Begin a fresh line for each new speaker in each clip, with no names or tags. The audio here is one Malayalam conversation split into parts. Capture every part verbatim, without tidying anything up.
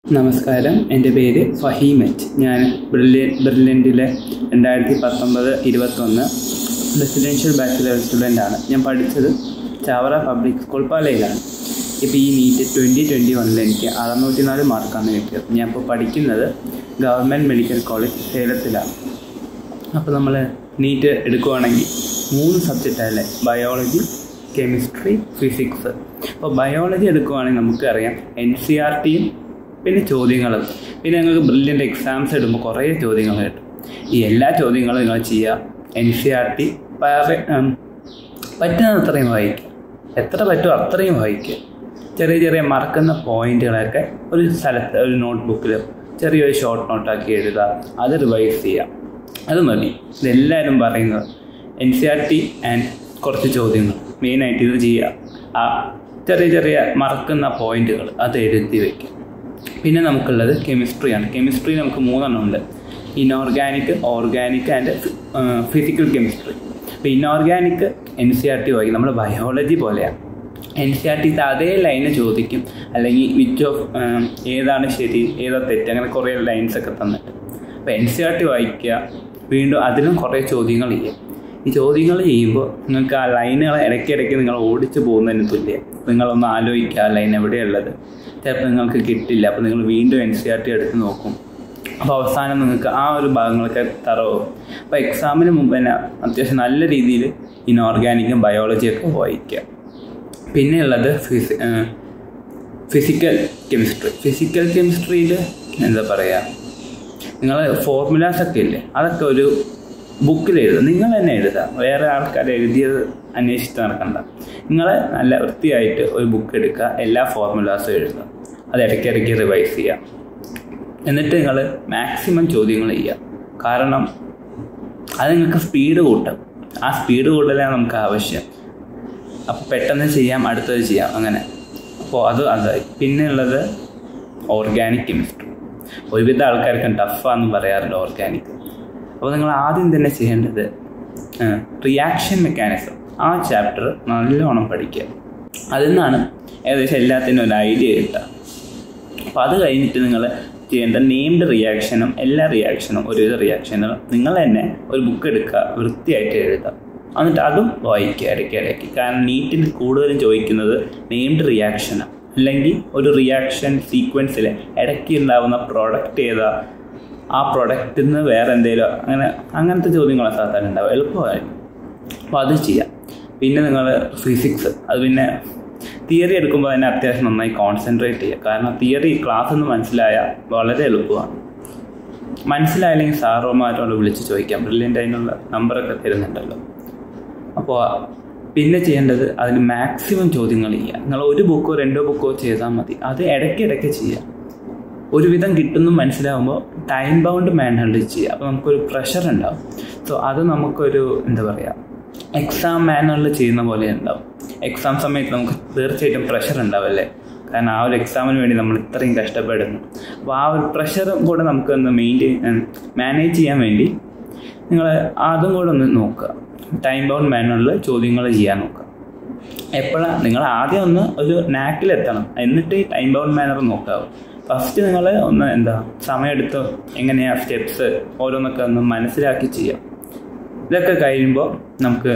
നമസ്കാരം, എൻ്റെ പേര് ഫഹീം. ഞാൻ ബ്രില്യൻ ബ്രില്യൻറ്റിലെ രണ്ടായിരത്തി പത്തൊമ്പത് ഇരുപത്തൊന്ന് റെസിഡൻഷ്യൽ ബാച്ചിലർ സ്റ്റുഡൻ്റാണ്. ഞാൻ പഠിച്ചത് ചാവറ പബ്ലിക് സ്കൂൾ പാലയിലാണ്. ഇപ്പോൾ ഈ നീറ്റ് ട്വൻറ്റി ട്വൻറ്റി വണ്ണിൽ എനിക്ക് അറുന്നൂറ്റി നാല് മാർക്കാണ് കിട്ടിയത്. ഞാൻ ഇപ്പോൾ പഠിക്കുന്നത് ഗവൺമെൻറ് മെഡിക്കൽ കോളേജ് സേലത്തിലാണ്. അപ്പോൾ നമ്മൾ നീറ്റ് എടുക്കുകയാണെങ്കിൽ മൂന്ന് സബ്ജക്റ്റാണല്ലേ, ബയോളജി, കെമിസ്ട്രി, ഫിസിക്സ്. അപ്പോൾ ബയോളജി എടുക്കുകയാണെങ്കിൽ നമുക്കറിയാം എൻ സി ആർ ടിയും പിന്നെ ചോദ്യങ്ങളും, പിന്നെ നിങ്ങൾക്ക് ബ്രില്യൻ്റ് എക്സാംസ് ഇടുമ്പോൾ കുറേ ചോദ്യങ്ങൾ കിട്ടും. ഈ എല്ലാ ചോദ്യങ്ങളും നിങ്ങൾ ചെയ്യുക. എൻ സി ആർ ടി പറ്റുന്ന അത്രയും വായിക്കുക, എത്ര പറ്റുമോ അത്രയും വായിക്കുക. ചെറിയ ചെറിയ മറക്കുന്ന പോയിന്റുകളൊക്കെ ഒരു സ്ഥലത്ത് ഒരു നോട്ട് ബുക്കിൽ ചെറിയൊരു ഷോർട്ട് നോട്ടാക്കി എഴുതുക, അത് റിവൈസ് ചെയ്യുക. അത് മതി. ഇതെല്ലാവരും പറയുന്നത് N C R T and കുറച്ച് ചോദ്യങ്ങൾ മെയിനായിട്ട് ഇത് ചെയ്യുക. ആ ചെറിയ ചെറിയ മറക്കുന്ന പോയിന്റുകൾ അത് എഴുതി വയ്ക്കുക. പിന്നെ നമുക്കുള്ളത് കെമിസ്ട്രിയാണ്. കെമിസ്ട്രി നമുക്ക് മൂന്നെണ്ണം ഉണ്ട്: inorganic, organic and physical chemistry. അപ്പോൾ inorganic N C R T വായിക്കും. നമ്മൾ ബയോളജി പോലെയാണ്. എൻ സി ആർ ടിക്ക് അതേ ലൈന് ചോദിക്കും, അല്ലെങ്കിൽ വിച്ച് ഓഫ് ഏതാണ് ശരി ഏതാ തെറ്റ്, അങ്ങനെ കുറേ ലൈൻസൊക്കെ തന്നിട്ട്. അപ്പോൾ എൻ സി ആർ ടി വായിക്കുക. വീണ്ടും അതിലും കുറേ ചോദ്യങ്ങൾ ചെയ്യും. ഈ ചോദ്യങ്ങൾ ചെയ്യുമ്പോൾ നിങ്ങൾക്ക് ആ ലൈനുകൾ ഇടയ്ക്കിടയ്ക്ക് നിങ്ങൾ ഓടിച്ച് പോകുന്നതിന് തുല്യം. നിങ്ങളൊന്ന് ആലോചിക്കുക, ആ ലൈൻ എവിടെയുള്ളത്. ചിലപ്പോൾ നിങ്ങൾക്ക് കിട്ടില്ല, അപ്പോൾ നിങ്ങൾ വീണ്ടും എൻ സി ആർ ടി എടുത്ത് നോക്കും. അപ്പോൾ അവസാനം നിങ്ങൾക്ക് ആ ഒരു ഭാഗങ്ങളൊക്കെ തറവും. അപ്പോൾ എക്സാമിന് മുമ്പ് തന്നെ അത്യാവശ്യം നല്ല രീതിയിൽ ഇനോർഗാനിക്കും ബയോളജിയൊക്കെ വായിക്കുക. പിന്നെയുള്ളത് ഫിസി ഫിസിക്കൽ കെമിസ്ട്രി. ഫിസിക്കൽ കെമിസ്ട്രിയിൽ എന്താ പറയുക, നിങ്ങൾ ഫോർമുലാസൊക്കെ ഇല്ലേ, അതൊക്കെ ഒരു ബുക്കിൽ എഴുതുക. നിങ്ങൾ തന്നെ എഴുതുക, വേറെ ആൾക്കാർ എഴുതിയത് അന്വേഷിച്ച് നടക്കണ്ട. നിങ്ങൾ നല്ല വൃത്തിയായിട്ട് ഒരു ബുക്ക് എടുക്കുക, എല്ലാ ഫോർമുലാസും എഴുതുക, അത് ഇടയ്ക്കിടയ്ക്ക് റിവൈസ് ചെയ്യുക. എന്നിട്ട് നിങ്ങൾ മാക്സിമം ചോദ്യങ്ങൾ ചെയ്യുക. കാരണം അത് നിങ്ങൾക്ക് സ്പീഡ് കൂട്ടും. ആ സ്പീഡ് കൂട്ടലാണ് നമുക്ക് ആവശ്യം. അപ്പോൾ പെട്ടെന്ന് ചെയ്യാം, അടുത്തത് ചെയ്യാം, അങ്ങനെ. അപ്പോൾ അത് അതായി. പിന്നെ ഉള്ളത് ഓർഗാനിക് കെമിസ്ട്രി. ഒരുവിധ ആൾക്കാർക്കും ടഫാന്ന് പറയാറുണ്ട് ഓർഗാനിക്. അപ്പോൾ നിങ്ങൾ ആദ്യം തന്നെ ചെയ്യേണ്ടത് റിയാക്ഷൻ മെക്കാനിസം, ആ ചാപ്റ്റർ നല്ലോണം പഠിക്കുക. അതിൽ നിന്നാണ് ഏകദേശം എല്ലാത്തിനും ഒരു ഐഡിയ കിട്ടുക. അപ്പോൾ അത് കഴിഞ്ഞിട്ട് നിങ്ങൾ ചെയ്യേണ്ട നെയിംഡ് റിയാക്ഷനും എല്ലാ റിയാക്ഷനും ഒരുവിധ റിയാക്ഷനും നിങ്ങൾ തന്നെ ഒരു ബുക്ക് എടുക്കുക, വൃത്തിയായിട്ട് എഴുതുക. എന്നിട്ട് അതും വായിക്കുക ഇടയ്ക്കിടയ്ക്ക്. കാരണം നീറ്റിൽ കൂടുതലും ചോദിക്കുന്നത് നെയിംഡ് റിയാക്ഷനാണ്, അല്ലെങ്കിൽ ഒരു റിയാക്ഷൻ സീക്വൻസിൽ ഇടയ്ക്ക് ഉണ്ടാകുന്ന പ്രോഡക്റ്റ് ഏതാ, ആ പ്രൊഡക്റ്റിൽ നിന്ന് വേറെ എന്തെങ്കിലും, അങ്ങനെ അങ്ങനത്തെ ചോദ്യങ്ങളൊക്കെ സാധാരണ ഉണ്ടാവും. എളുപ്പമായിരിക്കും. അപ്പോൾ അത് ചെയ്യാം. പിന്നെ നിങ്ങൾ ഫിസിക്സ്, അത് പിന്നെ തിയറി എടുക്കുമ്പോൾ തന്നെ അത്യാവശ്യം നന്നായി കോൺസെൻട്രേറ്റ് ചെയ്യുക. കാരണം തിയറി ക്ലാസ്സിൽ നിന്ന് മനസ്സിലായാൽ വളരെ എളുപ്പമാണ്. മനസ്സിലായില്ലെങ്കിൽ സാറോമാരോട് വിളിച്ച് ചോദിക്കാം, ബ്രില്യൻ്റ് അതിനുള്ള നമ്പറൊക്കെ തരുന്നുണ്ടല്ലോ. അപ്പോൾ പിന്നെ ചെയ്യേണ്ടത് അതിന് മാക്സിമം ചോദ്യങ്ങൾ ചെയ്യുക. നിങ്ങൾ ഒരു ബുക്കോ രണ്ടോ ബുക്കോ ചെയ്താൽ മതി. അത് ഇടയ്ക്കിടയ്ക്ക് ചെയ്യുക. ഒരുവിധം കിട്ടുന്നു മനസ്സിലാവുമ്പോൾ ടൈം ബൗണ്ട് മാനറിൽ ചെയ്യുക. അപ്പോൾ നമുക്കൊരു പ്രഷർ ഉണ്ടാവും. സോ അത് നമുക്കൊരു എന്താ പറയുക, എക്സാം മാനറിൽ ചെയ്യുന്ന പോലെ ഉണ്ടാവും. എക്സാം സമയത്ത് നമുക്ക് തീർച്ചയായിട്ടും പ്രഷർ ഉണ്ടാവല്ലേ, കാരണം ആ ഒരു എക്സാമിന് വേണ്ടി നമ്മൾ ഇത്രയും കഷ്ടപ്പെടുന്നു. അപ്പോൾ ആ ഒരു പ്രഷറും കൂടെ നമുക്കൊന്ന് മെയിൻറ്റെയിൻ മാനേജ് ചെയ്യാൻ വേണ്ടി നിങ്ങൾ അതും കൂടെ ഒന്ന് നോക്കുക. ടൈം ബൗണ്ട് മാനറിൽ ചോദ്യങ്ങൾ ചെയ്യാൻ നോക്കുക. എപ്പോഴാണ് നിങ്ങൾ ആദ്യം ഒന്ന് ഒരു നാക്കിലെത്തണം, എന്നിട്ട് ഈ ടൈം ബൗണ്ട് മാനർ നോക്കാവും. ഫസ്റ്റ് നിങ്ങൾ ഒന്ന് എന്താ സമയമെടുത്ത് എങ്ങനെയാണ് സ്റ്റെപ്സ് ഓരോന്നൊക്കെ ഒന്ന് മനസ്സിലാക്കി ചെയ്യാം. ഇതൊക്കെ കഴിയുമ്പോൾ നമുക്ക്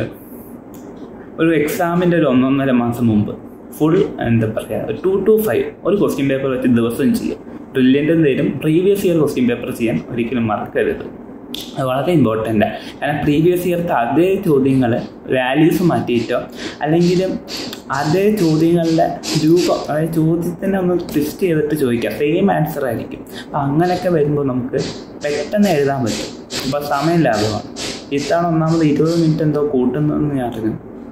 ഒരു എക്സാമിൻ്റെ ഒരു ഒന്നൊന്നര മാസം മുമ്പ് ഫുൾ എന്താ പറയുക, ഒരു ടു ടു ഫൈവ് ഒരു ക്വസ്റ്റ്യൻ പേപ്പർ വെച്ച് ദിവസം ചെയ്യാം. ബ്രില്യൻ്റ് എന്തെങ്കിലും പ്രീവിയസ് ഇയർ ക്വസ്റ്റ്യൻ പേപ്പർ ചെയ്യാൻ ഒരിക്കലും മറക്കരുത്. അത് വളരെ ഇമ്പോർട്ടൻ്റാണ്. കാരണം പ്രീവിയസ് ഇയർത്തെ അതേ ചോദ്യങ്ങൾ വാല്യൂസ് മാറ്റിയിട്ടോ അല്ലെങ്കിലും അതേ ചോദ്യങ്ങളുടെ രൂപം, അതായത് ചോദ്യത്തിനെ ഒന്ന് ട്വിസ്റ്റ് ചെയ്തിട്ട് ചോദിക്കാം, സെയിം ആൻസർ ആയിരിക്കും. അപ്പോൾ അങ്ങനെയൊക്കെ വരുമ്പോൾ നമുക്ക് പെട്ടെന്ന് എഴുതാൻ പറ്റും. അപ്പോൾ സമയം ലാഭമാണ്. ഇത്തവണ ഒന്നാമത് ഇരുപത് മിനിറ്റ് എന്തോ കൂട്ടുന്നതെന്ന് ഞാൻ അറിഞ്ഞു.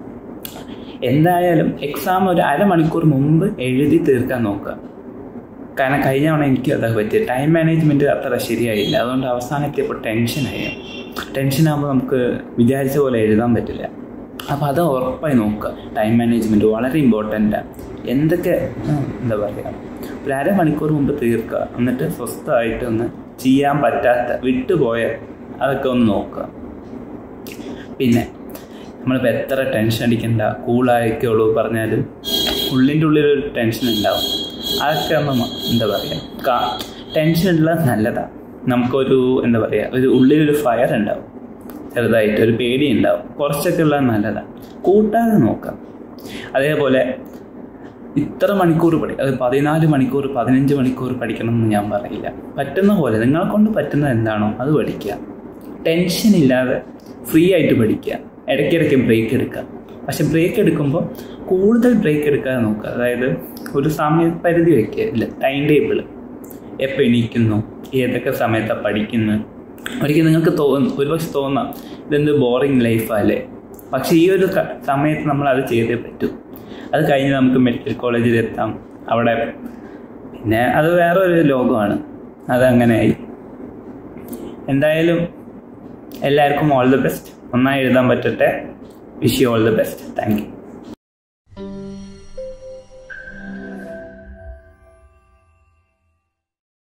എന്തായാലും എക്സാം ഒരു അരമണിക്കൂർ മുമ്പ് എഴുതി തീർക്കാൻ നോക്കുക. കാരണം കഴിഞ്ഞ തവണ എനിക്ക് അതൊക്കെ പറ്റിയ ടൈം മാനേജ്മെൻറ്റ് അത്ര ശരിയായില്ല. അതുകൊണ്ട് അവസാനം എത്തിയപ്പോൾ ടെൻഷനായി. ടെൻഷനാകുമ്പോൾ നമുക്ക് വിചാരിച്ച പോലെ എഴുതാൻ പറ്റില്ല. അപ്പോൾ അത് ഉറപ്പായി നോക്കുക. ടൈം മാനേജ്മെൻറ്റ് വളരെ ഇമ്പോർട്ടൻ്റാണ്. എന്തൊക്കെ എന്താ പറയുക, ഒരു അരമണിക്കൂർ മുമ്പ് തീർക്കുക. എന്നിട്ട് സ്വസ്ഥമായിട്ട് ഒന്ന് ചെയ്യാൻ പറ്റാത്ത വിട്ടുപോയ അതൊക്കെ ഒന്ന് നോക്കുക. പിന്നെ നമ്മളിപ്പോൾ എത്ര ടെൻഷൻ അടിക്കണ്ട, കൂളായിക്കോളൂ പറഞ്ഞാലും ഉള്ളിൻ്റെ ഉള്ളിലൊരു ടെൻഷൻ ഉണ്ടാവും. അതൊക്കെ ഒന്ന് എന്താ പറയുക, ടെൻഷൻ ഉള്ളത് നല്ലതാണ്. നമുക്കൊരു എന്താ പറയുക, ഒരു ഉള്ളിലൊരു ഫയർ ഉണ്ടാവും, ചെറുതായിട്ട് ഒരു പേടി ഉണ്ടാവും. കുറച്ചൊക്കെ ഉള്ളത് നല്ലതാണ്, കൂട്ടാതെ നോക്കാം. അതേപോലെ ഇത്ര മണിക്കൂർ പഠി അത് പതിനാല് മണിക്കൂർ പതിനഞ്ച് മണിക്കൂർ പഠിക്കണം എന്ന് ഞാൻ പറയില്ല. പറ്റുന്ന പോലെ നിങ്ങളെ കൊണ്ട് പറ്റുന്നത് എന്താണോ അത് പഠിക്കുക. ടെൻഷൻ ഇല്ലാതെ ഫ്രീ ആയിട്ട് പഠിക്കുക. ഇടയ്ക്കിടയ്ക്ക് ബ്രേക്ക് എടുക്കുക. പക്ഷെ ബ്രേക്ക് എടുക്കുമ്പോൾ കൂടുതൽ ബ്രേക്ക് എടുക്കാതെ നോക്കുക. അതായത് ഒരു സമയപരിധി വയ്ക്കുക. ഇല്ല, ടൈം ടേബിൾ എപ്പോൾ എണീക്കുന്നു, ഏതൊക്കെ സമയത്താണ് പഠിക്കുന്നത്. ഒരിക്കലും നിങ്ങൾക്ക് തോന്നും, ഒരുപക്ഷെ തോന്നാം ഇതെന്ത് ബോറിങ് ലൈഫല്ലേ. പക്ഷേ ഈ ഒരു സമയത്ത് നമ്മൾ അത് ചെയ്തേ പറ്റൂ. അത് കഴിഞ്ഞ് നമുക്ക് മെഡിക്കൽ കോളേജിലെത്താം. അവിടെ പിന്നെ അത് വേറെ ഒരു ലോകമാണ്. അതങ്ങനെയായി. എന്തായാലും എല്ലാവർക്കും ഓൾ ദി ബെസ്റ്റ്. നന്നായി എഴുതാൻ പറ്റട്ടെ. Wish you all the best. Thank U.